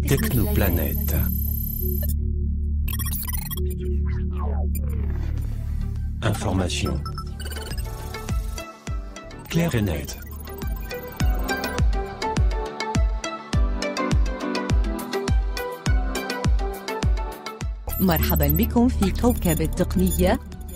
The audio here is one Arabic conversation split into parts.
Technoplanète. Information claire et nette. مرحبا بكم في كوكب التقنية.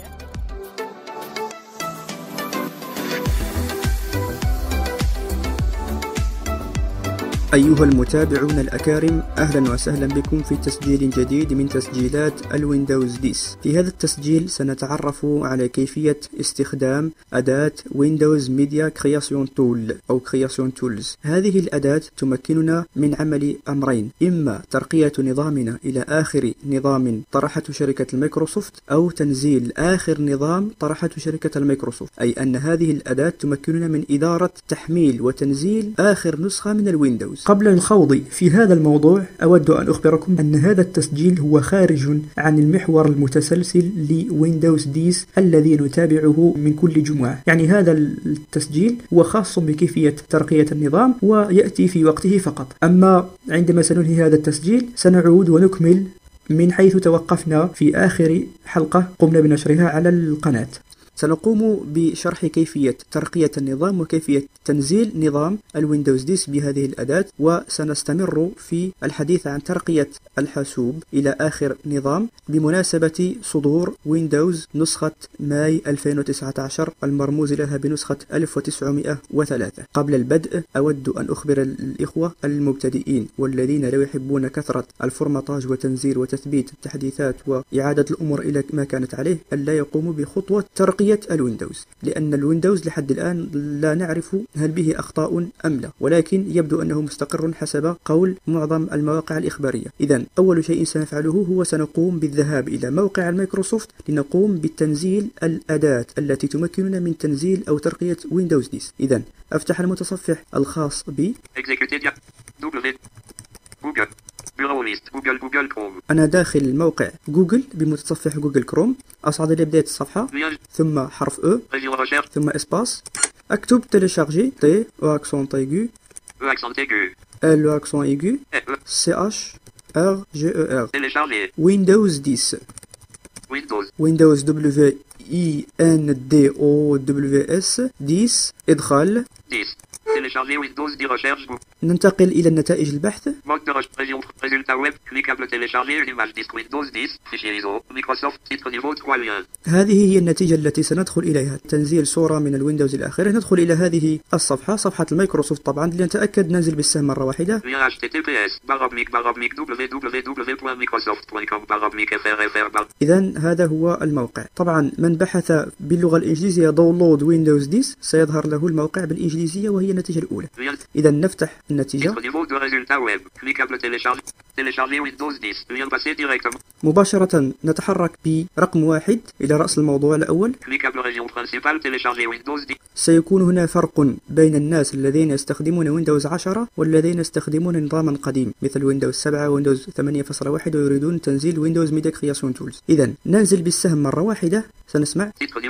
أيها المتابعون الأكارم، أهلا وسهلا بكم في تسجيل جديد من تسجيلات الويندوز 10. في هذا التسجيل سنتعرف على كيفية استخدام أداة ويندوز ميديا كرياسيون تول أو كرياسيون تولز. هذه الأداة تمكننا من عمل أمرين: إما ترقية نظامنا إلى آخر نظام طرحته شركة المايكروسوفت، أو تنزيل آخر نظام طرحته شركة المايكروسوفت، أي أن هذه الأداة تمكننا من إدارة تحميل وتنزيل آخر نسخة من الويندوز. قبل الخوض في هذا الموضوع أود أن أخبركم أن هذا التسجيل هو خارج عن المحور المتسلسل لويندوز 10 الذي نتابعه من كل جمعة. يعني هذا التسجيل هو خاص بكيفية ترقية النظام ويأتي في وقته فقط. أما عندما سننهي هذا التسجيل سنعود ونكمل من حيث توقفنا في آخر حلقة قمنا بنشرها على القناة. سنقوم بشرح كيفية ترقية النظام وكيفية تنزيل نظام الويندوز 10 بهذه الأداة، وسنستمر في الحديث عن ترقية الحاسوب إلى آخر نظام بمناسبة صدور ويندوز نسخة ماي 2019 المرموز لها بنسخة 1903. قبل البدء أود أن أخبر الإخوة المبتدئين والذين لا يحبون كثرة الفورماتاج وتنزيل وتثبيت التحديثات وإعادة الأمور إلى ما كانت عليه ألا يقوموا بخطوة ترقية الويندوز، لأن الويندوز لحد الآن لا نعرف هل به أخطاء أم لا، ولكن يبدو أنه مستقر حسب قول معظم المواقع الإخبارية. إذن أول شيء سنفعله هو سنقوم بالذهاب إلى موقع المايكروسوفت لنقوم بتنزيل الأداة التي تمكننا من تنزيل أو ترقية ويندوز 10. إذن أفتح المتصفح الخاص ب أنا داخل الموقع جوجل بمتصفح جوجل كروم. أصعد إلى بداية الصفحة ثم حرف E ثم إسباس، أكتب télécharger T au accent aigu L au accent aigu C H R G E R Windows 10 Windows W I N D O W S 10 إدخال. Télécharger Windows 10 recherche. ننتقل إلى النتائج البحث. Mode de recherche. Résultat web. Cliquable télécharger une image disque Windows 10. Fichier ISO. Microsoft. Titre niveau 3 lien. هذه هي النتيجة التي سندخل إليها. تنزيل صورة من الويندوز الآخرة. ندخل إلى هذه الصفحة، صفحة المايكروسوفت طبعا. لنتأكد ننزل بالسهم مرة واحدة. Lien https www.microsoft.com/frfr. إذن هذا هو الموقع. طبعا من بحث باللغة الإنجليزية داونلود ويندوز 10 سيظهر له الموقع بالإنجليزية وهي النتيجة الأولى. إذا نفتح النتيجة مباشرة. نتحرك برقم 1 إلى رأس الموضوع الأول. سيكون هنا فرق بين الناس الذين يستخدمون ويندوز 10 والذين يستخدمون نظاما قديم مثل ويندوز 7 ويندوز 8.1 ويريدون تنزيل ويندوز ميديا كرياسيون تولز. إذا ننزل بالسهم مرة واحدة. سنسمع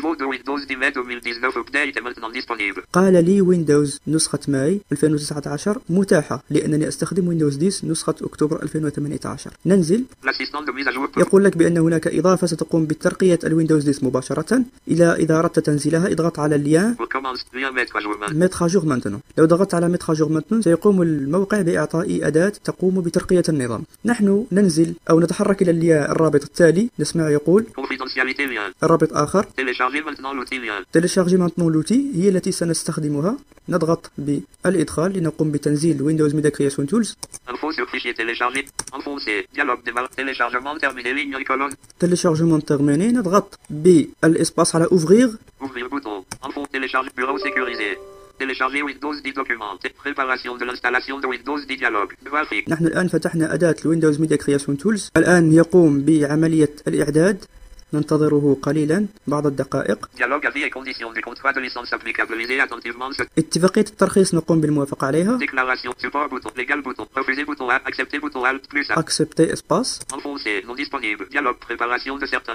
قال لي ويندوز نسخة ماي 2019 متاحة لأنني أستخدم ويندوز 10 نسخة أكتوبر 2018. ننزل. يقول لك بأن هناك إضافة ستقوم بترقية الويندوز 10 مباشرة. إذا أردت تنزيلها اضغط على اللين mettre à jour maintenant. لو ضغطت على mettre à jour maintenant سيقوم الموقع بإعطاء أداة تقوم بترقية النظام. نحن ننزل أو نتحرك إلى اللين الرابط التالي. نسمع يقول الرابط آخر télécharger maintenant l'outil هي التي سنستخدمها. نضغط بالإدخال لنقوم بتنزيل ويندوز ميديا كرياسيون تولز. téléchargement terminé. نضغط بالإسباس على ouvrir. Télécharger Windows 10 documents. Préparation de l'installation de Windows 10 dialogue. Graphique. نحن الآن فتحنا أداة الويندوز ميديا كرياسيون تولز. الآن يقوم بعملية الإعداد. ننتظره قليلا بعض الدقائق. اتفاقية الترخيص نقوم بالموافقة عليها. Accepter espace.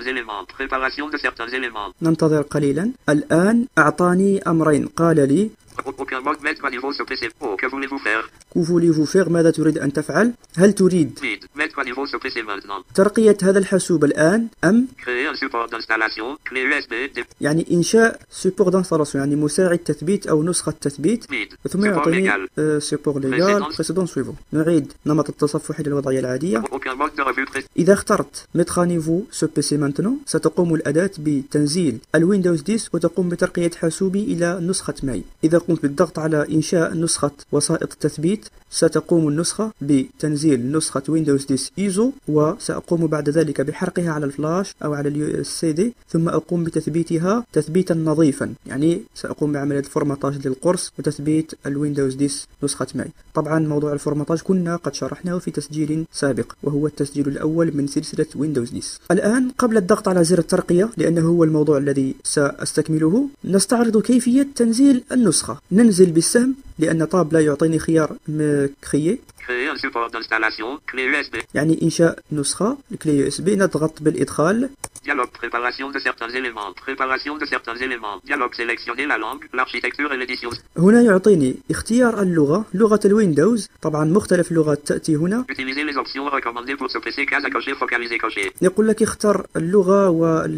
ننتظر قليلا. الآن أعطاني أمرين. قال لي Aucun mode mettre à niveau ce PC. Oh, que voulez-vous faire? Que voulez-vous faire؟ ماذا تريد أن تفعل؟ هل تريد Vide. Mettre à niveau ce PC maintenant. ترقية هذا الحاسوب الآن أم Créer un support d'installation. Clé USB. يعني إنشاء سيبور دانستالاسيون يعني مساعد تثبيت أو نسخة تثبيت Vide. ثم Support يعطيني légal. سيبور ليغال بريسيدون سويفون. نعيد نمط التصفح إلى الوضعية العادية. Aucun mode de revue très. إذا اخترت mettre à niveau ce PC maintenant ستقوم الأداة بتنزيل الويندوز 10 وتقوم بترقية حاسوبي إلى نسخة ماي. إذا قمت بالضغط على إنشاء نسخة وسائط التثبيت ستقوم النسخة بتنزيل نسخة ويندوز 10 إيزو وسأقوم بعد ذلك بحرقها على الفلاش أو على اليو اس سي دي ثم أقوم بتثبيتها تثبيتا نظيفا يعني سأقوم بعملية فورماتاج للقرص وتثبيت الويندوز 10 نسخة ماي. طبعا موضوع الفورماتاج كنا قد شرحناه في تسجيل سابق وهو التسجيل الأول من سلسلة ويندوز 10. الآن قبل الضغط على زر الترقية لأنه هو الموضوع الذي سأستكمله نستعرض كيفية تنزيل النسخة. ننزل بالسهم لأن طاب لا يعطيني خيار مكخية Créer un support d'installation. Clé USB. يعني إنشاء نسخة الكلي يو اس بي. نضغط بالإدخال. Dialogue. Préparation de certains éléments. Préparation de certains éléments. Dialogue. Sélectionner la langue, l'architecture et l'édition. هنا يعطيني اختيار اللغة لغة الويندوز. طبعا مختلف لغات تأتي هنا. Utiliser les options recommandées pour ce PC. Case à cocher. Focaliser. Cocher. يقول لك اختر اللغة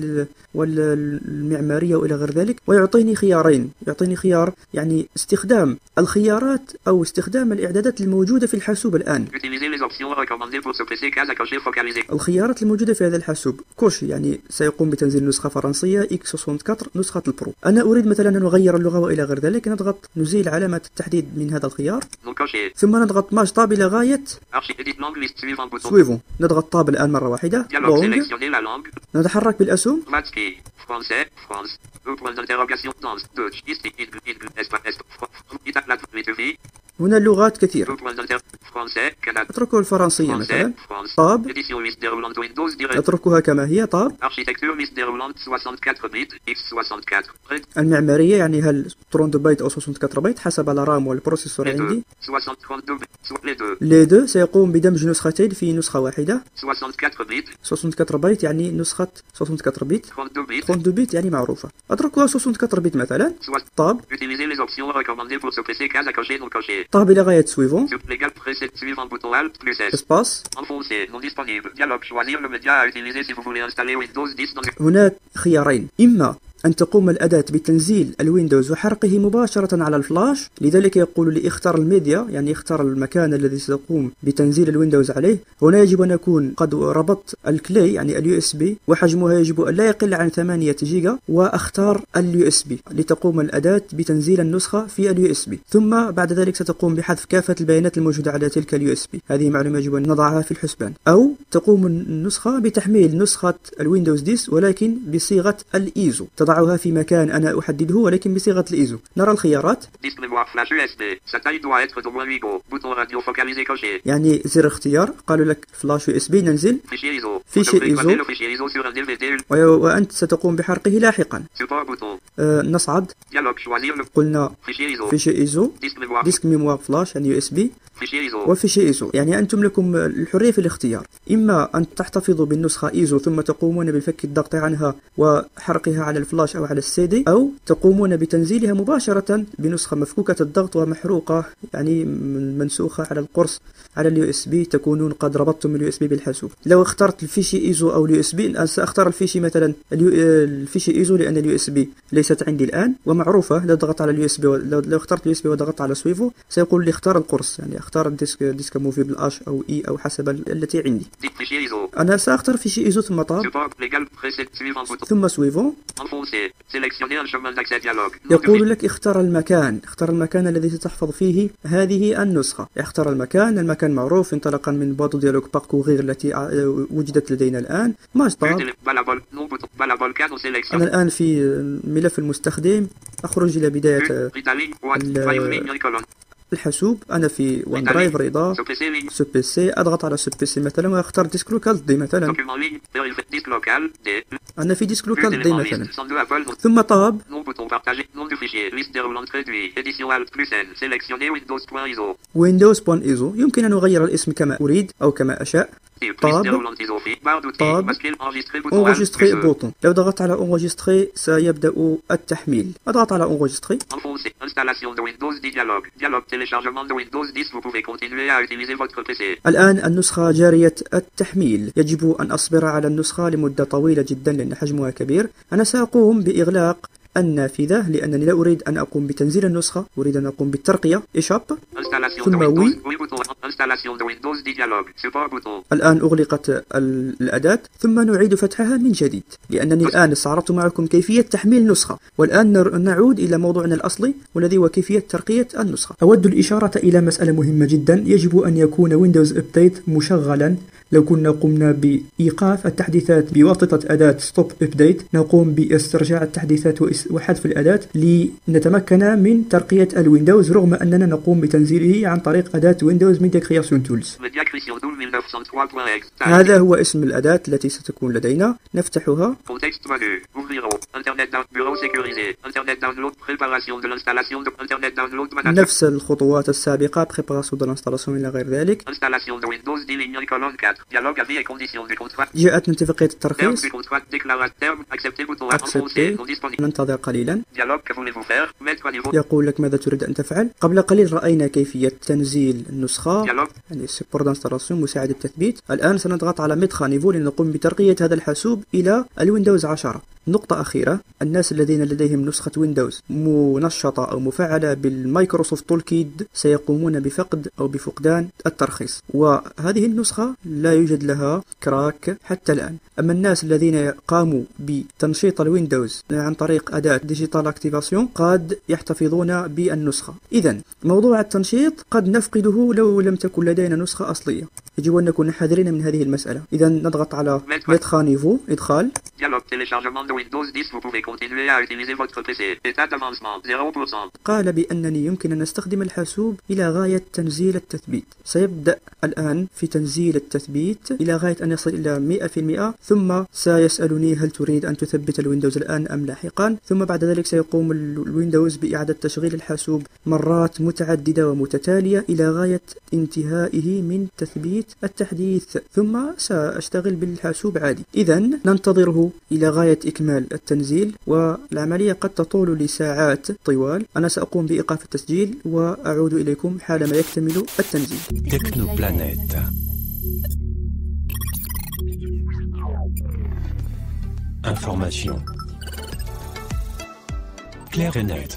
والمعمارية وإلى غير ذلك ويعطيني خيارين. يعطيني خيار يعني استخدام الخيارات أو استخدام الإعدادات الموجودة في الحاسوب الآن. Utiliser les options recommandées pour ce PC. Case à cocher. Focaliser. الخيارات الموجودة في هذا الحاسوب كوش يعني سيقوم بتنزيل نسخة فرنسية x64 نسخة البرو. أنا أريد مثلا أن أغير اللغة وإلى غير ذلك. نضغط نزيل علامة التحديد من هذا الخيار Non coché. ثم نضغط ماج طاب إلى غاية Archi-edit langue liste suivant bouton. سويفون. نضغط طاب الآن مرة واحدة. Dialogue. لونج. Sélectionner la langue. نتحرك بالأسهم. Matski. Français. France. Point d'interrogation. Danse. Deutsch. Isti. Espace. Italien. Lituanie. هنا اللغات كثيرة. Point d'inter. Français. Canada. أتركه الفرنسية مثلا. Français. France. طاب. Édition liste déroulante Windows direct. أتركها كما هي. طاب. Architecture liste déroulante 64 bits. X64. Prêt. المعمارية يعني هل 32 بايت أو 64 بايت حسب الرام والبروسيسور Les deux. عندي. 60 32 bits. Soit les deux. لي دو سيقوم بدمج نسختين في نسخة واحدة. 64 bits. 64 بايت يعني نسخة 64 بت. 32 bits. 32 بت يعني معروفة. أتركها 64 بت مثلا. Soit. طاب. Utiliser les options recommandées pour ce PC. Case à cocher. Non coché. طاب إلى غاية سويفون. Légal précède suivant bouton Alt plus S. اسباس. Enfoncé. Non disponible. Dialogue. Choisir le média à utiliser si vous voulez installer Windows 10 dans le... هناك خيارين. إما أن تقوم الأداة بتنزيل الويندوز وحرقه مباشرة على الفلاش. لذلك يقول لي اختر الميديا يعني اختر المكان الذي ستقوم بتنزيل الويندوز عليه. هنا يجب أن أكون قد ربطت الكلي يعني اليو اس بي وحجمها يجب أن لا يقل عن 8 جيجا وأختار اليو اس بي لتقوم الأداة بتنزيل النسخة في اليو اس بي. ثم بعد ذلك ستقوم بحذف كافة البيانات الموجودة على تلك اليو اس بي. هذه معلومة يجب أن نضعها في الحسبان. أو تقوم النسخة بتحميل نسخة الويندوز 10 ولكن بصيغة الإيزو. تضعها في مكان أنا أحدده ولكن بصيغة الإيزو. نرى الخيارات. Disque mémoire flash USB. Sa taille doit être d'au moins 8 go. Bouton radio focalisé coché. يعني زر اختيار. قالوا لك فلاش يو اس بي ننزل. Fichier ISO. Fichier Vous devrez ISO. coller le fichier ISO sur un DVD. وأنت ستقوم بحرقه لاحقا. Support bouton. نصعد. Dialogue. Choisir le قلنا fichier ISO. فيشي إيزو. Disque mémoire. ديسك ميموار فلاش يعني يو اس بي. Fichier ISO. وفيشي إيزو يعني أنتم لكم الحرية في الاختيار. إما أن تحتفظوا بالنسخة إيزو ثم تقومون بفك الضغط عنها وحرقها على الفلاش أو على السي دي أو تقومون بتنزيلها مباشرة بنسخة مفكوكة الضغط ومحروقة يعني منسوخة على القرص على اليو اس بي. تكونون قد ربطتم اليو اس بي بالحاسوب. لو اخترت الفيشي ايزو او اليو اس بي الان ساختار الفيشي مثلا الفيشي ايزو لان اليو اس بي ليست عندي الان ومعروفه. لو ضغطت على اليو اس بي لو اخترت اليو اس بي وضغطت على سويفو سيقول لي اختار القرص يعني اختار ديسك موفي بالاش او اي او حسب التي عندي. انا ساختار فيشي ايزو ثم طاب ثم سويفو. يقول لك اختار المكان الذي ستحفظ فيه هذه النسخة. اختار المكان معروف انطلاقا من بوادو ديالوج باركوغير التي وجدت لدينا الآن. ماج طاب. أنا الآن في ملف المستخدم. أخرج إلى بداية الحاسوب. أنا في ون درايف رضا سو بي سي، أضغط على سو بي سي مثلا وأختار ديسك لوكال دي مثلا. أنا في ديسك لوكال دي مثلا، ثم طاب Windows.ISO. يمكن أن أغير الاسم كما أريد أو كما أشاء. طاب enregistrer بوطون. لو ضغطت على enregistrer سيبدأ التحميل. أضغط على enregistrer. الآن النسخة جارية التحميل. يجب أن أصبر على النسخة لمدة طويلة جدا لأن حجمها كبير. أنا سأقوم بإغلاق النافذة لأنني لا أريد أن أقوم بتنزيل النسخة، أريد أن أقوم بالترقية. إيشاب ثم وي. الآن أغلقت الأداة ثم نعيد فتحها من جديد لأنني الآن استعرضت معكم كيفية تحميل نسخة، والآن نعود إلى موضوعنا الأصلي والذي هو كيفية ترقية النسخة. أود الإشارة إلى مسألة مهمة جدا. يجب أن يكون ويندوز أبديت مشغلا. لو كنا قمنا بإيقاف التحديثات بواسطة أداة ستوب أبديت نقوم باسترجاع التحديثات وحذف الأداة لنتمكن من ترقية الويندوز، رغم أننا نقوم بتنزيله عن طريق أداة ويندوز ميديا كرياسيون تولز. هذا هو اسم الأداة التي ستكون لدينا. نفتحها. نفس الخطوات السابقة، préparation de l'installation إلى غير ذلك. جاءتنا اتفاقية الترخيص. ننتظر قليلا. يقول لك ماذا تريد أن تفعل. قبل قليل رأينا كيفية تنزيل النسخة، يعني support d'installation مساعد التثبيت. الآن سنضغط على مدخل نيفو لنقوم بترقية هذا الحاسوب إلى الويندوز 10. نقطة أخيرة، الناس الذين لديهم نسخة ويندوز منشطة أو مفعلة بالمايكروسوفت تولكيد سيقومون بفقد أو بفقدان الترخيص، وهذه النسخة لا يوجد لها كراك حتى الآن. أما الناس الذين قاموا بتنشيط الويندوز عن طريق أداة ديجيتال اكتيفاسيون قد يحتفظون بالنسخة. إذن موضوع التنشيط قد نفقده لو لم تكن لدينا نسخة أصلية. يجب أن نكون حذرين من هذه المسألة. إذن نضغط على مدخل نيفو إدخال. قال بأنني يمكن أن نستخدم الحاسوب إلى غاية تنزيل التثبيت. سيبدأ الآن في تنزيل التثبيت إلى غاية أن يصل إلى 100%، ثم سيسألني هل تريد أن تثبت الويندوز الآن أم لاحقا، ثم بعد ذلك سيقوم الويندوز بإعادة تشغيل الحاسوب مرات متعددة ومتتالية إلى غاية انتهائه من تثبيت التحديث، ثم سأشتغل بالحاسوب عادي. إذن ننتظره إلى غاية إكمال التنزيل، والعملية قد تطول لساعات طوال. أنا سأقوم بإيقاف التسجيل وأعود إليكم حالما يكتمل التنزيل. Technoplanète. Information claire et nette.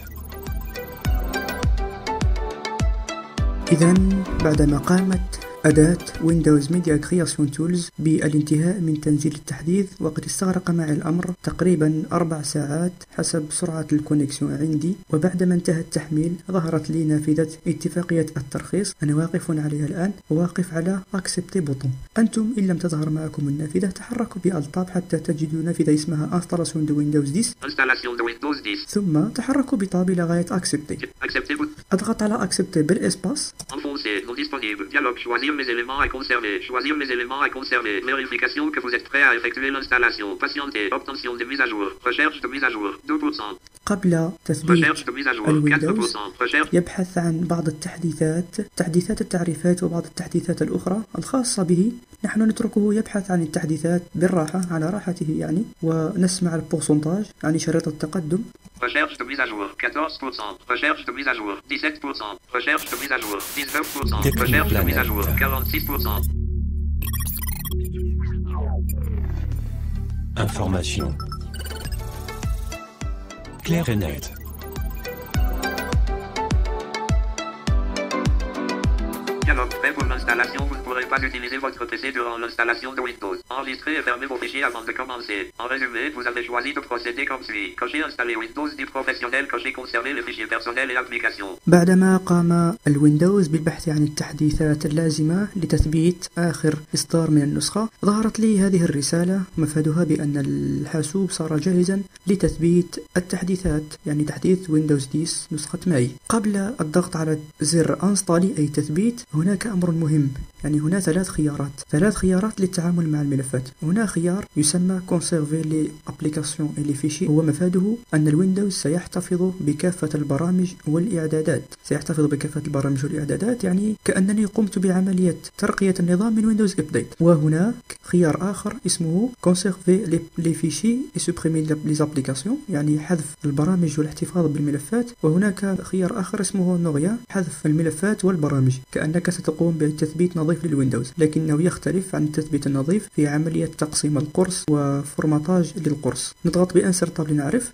إذن بعدما قامت أداة ويندوز ميديا كرياسيون تولز بالانتهاء من تنزيل التحديث، وقد استغرق معي الأمر تقريبا 4 ساعات حسب سرعة الكونكسيون عندي، وبعدما انتهى التحميل ظهرت لي نافذة اتفاقية الترخيص. أنا واقف عليها الآن وواقف على أكسبتي بوطون. أنتم إن لم تظهر معكم النافذة تحركوا بالتاب حتى تجدوا نافذة اسمها انستالاسيون دو ويندوز 10، ثم تحركوا بتاب إلى غاية أكسبتي. أضغط على أكسبتي بالإسباس. mes éléments à conserver. Choisir mes éléments à conserver. Vérification que vous êtes prêt à effectuer l'installation. Patienter. Obtention de mise à jour. Recherche de mise à jour. 2%. قبل تثبيت الويندوز يبحث عن بعض التحديثات، تحديثات التعريفات وبعض التحديثات الأخرى الخاصة به. نحن نتركه يبحث عن التحديثات بالراحة على راحته يعني، ونسمع البورسنتاج يعني شريط التقدم. Recherche de mise à jour 14%. Recherche de mise à jour 17%. Recherche de mise à jour 19%. Recherche de mise à jour 46%. Information claire et nette. Dialogue. Prêt pour l'installation. Vous ne pourrez pas utiliser votre PC durant l'installation de Windows. Enregistrez et fermez vos fichiers avant de commencer. En résumé, vous avez choisi de procéder comme suit. Cocher installer Windows 10 professionnel. Cocher conserver les fichiers personnels et applications. بعدما قام الويندوز بالبحث عن التحديثات اللازمة لتثبيت آخر إصدار من النسخة، ظهرت لي هذه الرسالة مفادها بأن الحاسوب صار جاهزا لتثبيت التحديثات، يعني تحديث ويندوز 10 نسخة ماي. قبل الضغط على زر انستالي أي تثبيت، هناك أمر مهم، يعني هنا ثلاث خيارات للتعامل مع الملفات. هنا خيار يسمى conserver les applications et les fichiers، هو مفاده أن الويندوز سيحتفظ بكافة البرامج والإعدادات، يعني كأنني قمت بعملية ترقية النظام من ويندوز أبديت. وهناك خيار آخر اسمه conserver les fichiers et supprimer les applications، يعني حذف البرامج والاحتفاظ بالملفات. وهناك خيار آخر اسمه نوغيا، حذف الملفات والبرامج، كأنك ستقوم بتثبيت نظيف للويندوز، لكنه يختلف عن التثبيت النظيف في عملية تقسيم القرص وفورماتاج للقرص. نضغط بإنسر طاب لنعرف.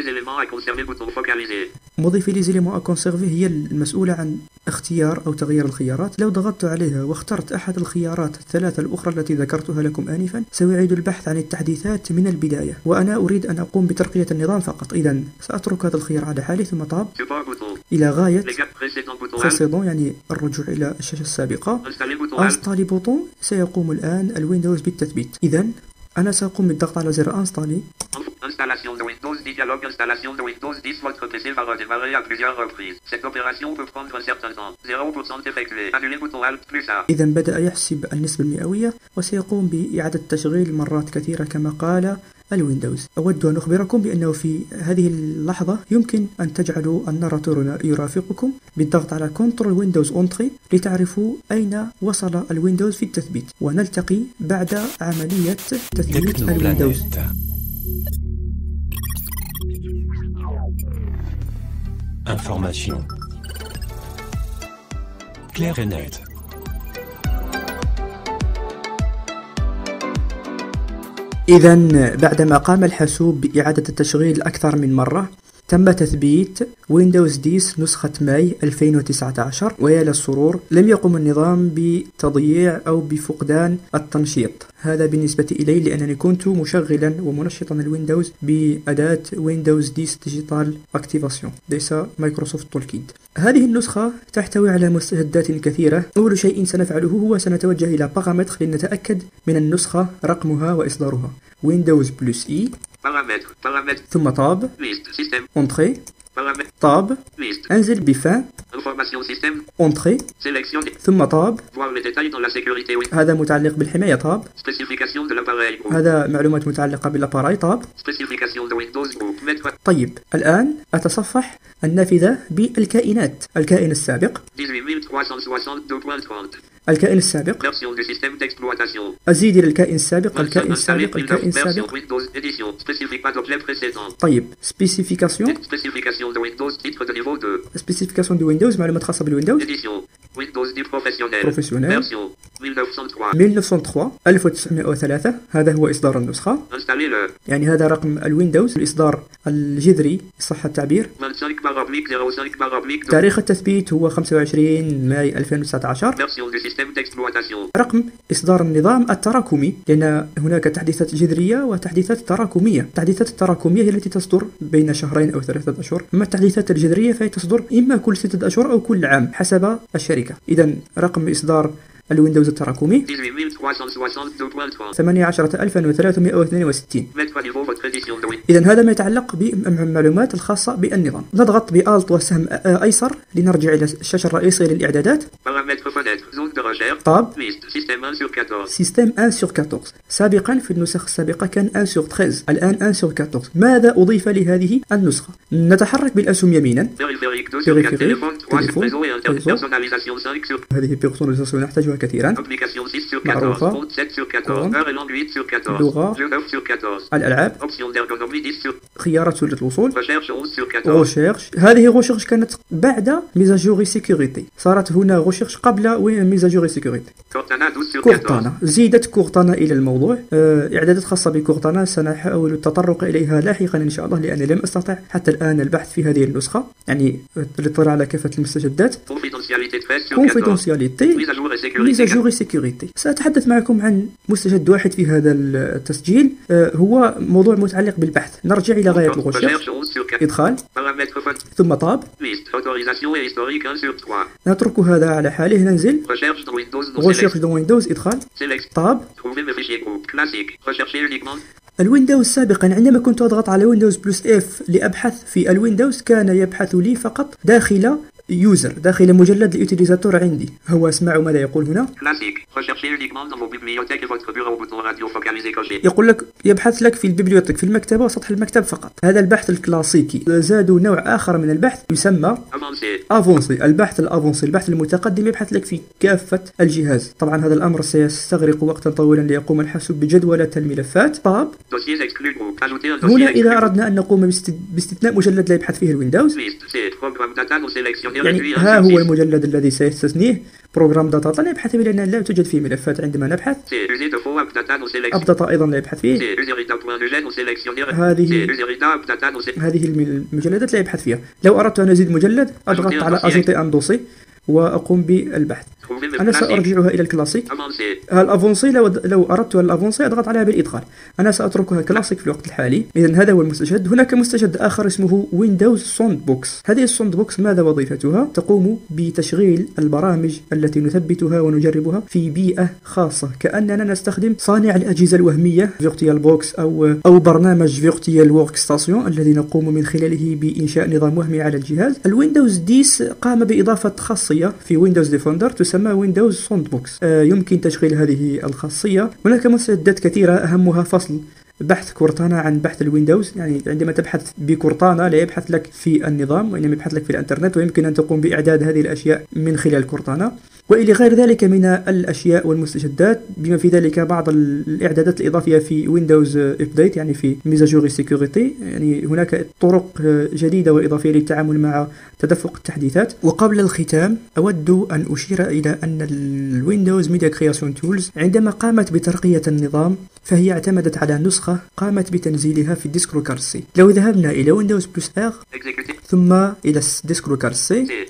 مضيفي لي زيليمون أ كونسيرفي هي المسؤولة عن اختيار أو تغيير الخيارات. لو ضغطت عليها واخترت أحد الخيارات الثلاثة الأخرى التي ذكرتها لكم آنفا، سيعيد البحث عن التحديثات من البداية، وأنا أريد أن أقوم بترقية النظام فقط. إذن سأترك هذا الخيار على حاله ثم طاب إلى غاية précédent، يعني الرجوع إلى الشاشة السابقة. انستالي بوتون، سيقوم الآن الويندوز بالتثبيت. إذن أنا سأقوم بالضغط على زر انستالي. Installation de Windows 10 dialogue. Installation de Windows 10. Votre PC va redémarrer à plusieurs reprises. Cette opération peut prendre un certain temps. 0% effectué. Annuler bouton Alt plus A. إذا بدأ يحسب النسبة المئوية وسيقوم بإعادة التشغيل مرات كثيرة كما قال الويندوز. أود أن أخبركم بأنه في هذه اللحظة يمكن أن تجعلوا الناراتور يرافقكم بالضغط على كنترول ويندوز أونتري لتعرفوا أين وصل الويندوز في التثبيت، ونلتقي بعد عملية تثبيت الويندوز. Information claire et nette. إذن بعدما قام الحاسوب بإعادة التشغيل أكثر من مرة، تم تثبيت ويندوز 10 نسخة ماي 2019، ويا للسرور لم يقم النظام بتضييع أو بفقدان التنشيط. هذا بالنسبة إلي لأنني كنت مشغلا ومنشطا الويندوز بأداة ويندوز 10 ديجيتال اكتيفاسيون، ليس مايكروسوفت تولكيد. هذه النسخة تحتوي على مستجدات كثيرة. أول شيء سنفعله هو سنتوجه إلى بارامتر لنتأكد من النسخة رقمها وإصدارها. ويندوز بلس إي، ثم طاب Entrée، طاب انزل بفان Entrée، ثم طاب. هذا متعلق بالحماية، طاب. هذا معلومات متعلقة بالاباراي، طاب. طيب الآن أتصفح النافذة بالكائنات. الكائن السابق، الكائن السابق، أزيد إلى الكائن السابق، الكائن السابق، الكائن السابق. طيب سبيسيفيكاسيون دو ويندوز، معلومات خاصة بالويندوز. بروفيسيونيل 1903 هذا هو إصدار النسخة، يعني هذا رقم الويندوز، الإصدار الجذري صح التعبير. تاريخ التثبيت هو 25 ماي 2019. رقم إصدار النظام التراكمي، لأن هناك تحديثات جذرية وتحديثات تراكمية. التحديثات التراكمية هي التي تصدر بين شهرين أو 3 أشهر، أما التحديثات الجذرية فهي تصدر إما كل 6 أشهر أو كل عام حسب الشركة. إذن رقم إصدار الويندوز التراكمي 18362. إذن هذا ما يتعلق بالمعلومات الخاصة بالنظام. نضغط بآلت وسهم أيسر لنرجع إلى الشاشة الرئيسية للإعدادات. طاب سيستم 1/14. سابقا في النسخ السابقة كان 1/13، الآن 1/14. ماذا أضيف لهذه النسخة؟ نتحرك بالأسهم يمينا. تليفون، هذه بيرسوناليزاسيون نحتاجها كثيرا. sur 14. معروفة. Font 7 sur 14. كون. Heure et langue 8 sur 14. لغة. Jeu 9 sur 14. الألعاب. Option d'ergonomie 10 sur. خيارات سهولة الوصول. Recherche 11 sur 14. غوشيرش. هذه غوشيرش كانت بعد ميزاجوري سيكوريتي، صارت هنا غوشيرش قبل ميزاجوري سيكوريتي. Cortana 12 sur 14. كورتانا، زيدت كورتانا إلى الموضوع. إعدادات خاصة بكورتانا سنحاول التطرق إليها لاحقا إن شاء الله، لأني لم أستطع حتى الآن البحث في هذه النسخة، يعني الاطلاع على كافة المستجدات. Confidentialité 13 sur 14. كونفيدونسياليتي، Mise à jour et sécurité. ميزاجوري سيكوريتي. سأتحدث معكم عن مستجد واحد في هذا التسجيل، هو موضوع متعلق بالبحث. نرجع إلى غاية الغوشيرش. Recherche 11 sur 14. إدخال Paramètres font. ثم طاب. Liste. Autorisation et historique 1 sur 3. نترك هذا على حاله. ننزل Recherche dans Windows. Non غوشيرش select. دون ويندوز. إدخال Select. طاب. Trouver mes fichiers groupes. Classique. Rechercher uniquement. الويندوز سابقا عندما كنت أضغط على ويندوز بلس اف لأبحث في الويندوز كان يبحث لي فقط داخل يوزر، داخل مجلد اليوتيليزاتور عندي. هو اسمعوا ماذا يقول هنا. Classique. Rechercher uniquement dans vos bibliothèques et votre bureau. Bouton radio focalisé coché. يقول لك يبحث لك في البيبليوتيك، في المكتبة وسطح المكتب فقط. هذا البحث الكلاسيكي. زادوا نوع آخر من البحث يسمى Avancé. افونسي، البحث الافونسي، البحث المتقدم يبحث لك في كافة الجهاز. طبعا هذا الأمر سيستغرق وقتا طويلا ليقوم الحاسوب بجدولة الملفات. طاب. Dossiers exclus groupe. Ajouter un dossier هنا إذا exclu. أردنا أن نقوم باستثناء مجلد لا يبحث فيه الويندوز، Liste. C. Programme data non sélectionné. يعني Réduit 1 ها sur هو 6. المجلد الذي سيستثنيه. بروجرام داتا لا يبحث فيه لأن لا توجد فيه ملفات عندما نبحث. C. User de faux app data non sélectionné. أبدأ أيضا لا يبحث فيه. C. Userida point de non sélectionné. هذه- C. Userida app data non sélectionné. هذه المجلدات لا يبحث فيها. لو أردت أن أزيد مجلد أضغط على أجوتي أن دوسي وأقوم بالبحث. Trouver mes أنا classiques. سأرجعها إلى الكلاسيك. Avancé. الافونسي لو اردت الافونسي اضغط عليها بالادخال. انا ساتركها كلاسيك في الوقت الحالي. اذا هذا هو المستجد. هناك مستجد اخر اسمه ويندوز سوند بوكس. هذه السوند بوكس ماذا وظيفتها؟ تقوم بتشغيل البرامج التي نثبتها ونجربها في بيئه خاصه، كاننا نستخدم صانع الاجهزه الوهميه فيرتوال بوكس او برنامج فيرتوال ورك ستاسيون الذي نقوم من خلاله بانشاء نظام وهمي على الجهاز. الويندوز 10 قام باضافه خاصيه في ويندوز ديفندر تسمى ويندوز سوند بوكس. يمكن تشغيل هذه الخاصية. هناك مستجدات كثيرة أهمها فصل بحث كورتانا عن بحث الويندوز، يعني عندما تبحث بكورتانا لا يبحث لك في النظام وإنما يبحث لك في الانترنت، ويمكن أن تقوم بإعداد هذه الأشياء من خلال كورتانا. وإلى غير ذلك من الأشياء والمستجدات، بما في ذلك بعض الإعدادات الإضافية في ويندوز أبديت، يعني في ميزاجوري سيكوريتي. يعني هناك طرق جديدة وإضافية للتعامل مع تدفق التحديثات. وقبل الختام أود أن أشير إلى أن الويندوز ميديا كرياسيون تولز عندما قامت بترقية النظام فهي اعتمدت على نسخة قامت بتنزيلها في ديسكروكارسي. لو ذهبنا إلى ويندوز بلس R Exécuter. ثم إلى ديسكروكارسي C.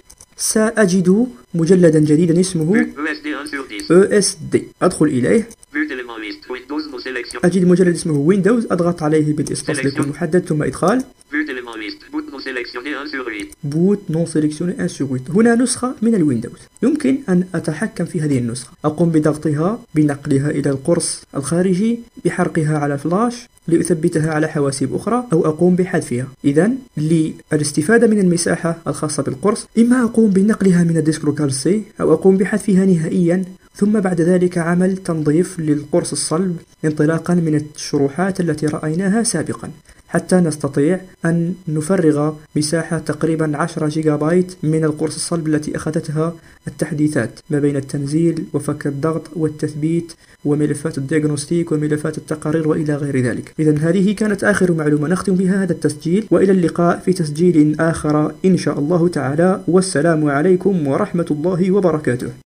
سأجد مجلدا جديدا اسمه ESD 1 sur 10. ESD. أدخل إليه Vue d'éléments liste. Windows non sélection. أجد مجلد اسمه ويندوز. أضغط عليه بالإسقاط ليكون محدد ثم إدخال. Vue d'éléments liste. Boot non sélectionné 1 sur 8. بوت نون سيليكسيوني 1 sur 8. هنا نسخة من الويندوز. يمكن أن أتحكم في هذه النسخة. أقوم بضغطها، بنقلها إلى القرص الخارجي، بحرقها على فلاش لأثبتها على حواسيب أخرى، أو أقوم بحذفها. إذن للاستفادة من المساحة الخاصة بالقرص إما أقوم بنقلها من الديسكروكارسي أو أقوم بحذفها نهائيا، ثم بعد ذلك عمل تنظيف للقرص الصلب انطلاقا من الشروحات التي رأيناها سابقا، حتى نستطيع أن نفرغ مساحة تقريبا 10 جيجا بايت من القرص الصلب التي أخذتها التحديثات ما بين التنزيل وفك الضغط والتثبيت وملفات الدياغنوستيك وملفات التقارير وإلى غير ذلك. إذن هذه كانت آخر معلومة نختم بها هذا التسجيل، وإلى اللقاء في تسجيل آخر إن شاء الله تعالى، والسلام عليكم ورحمة الله وبركاته.